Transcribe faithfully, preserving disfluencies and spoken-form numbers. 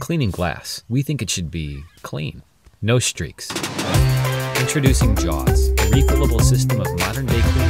cleaning glass, we think it should be clean. No streaks. Introducing Jaws, a refillable system of modern-day cleaning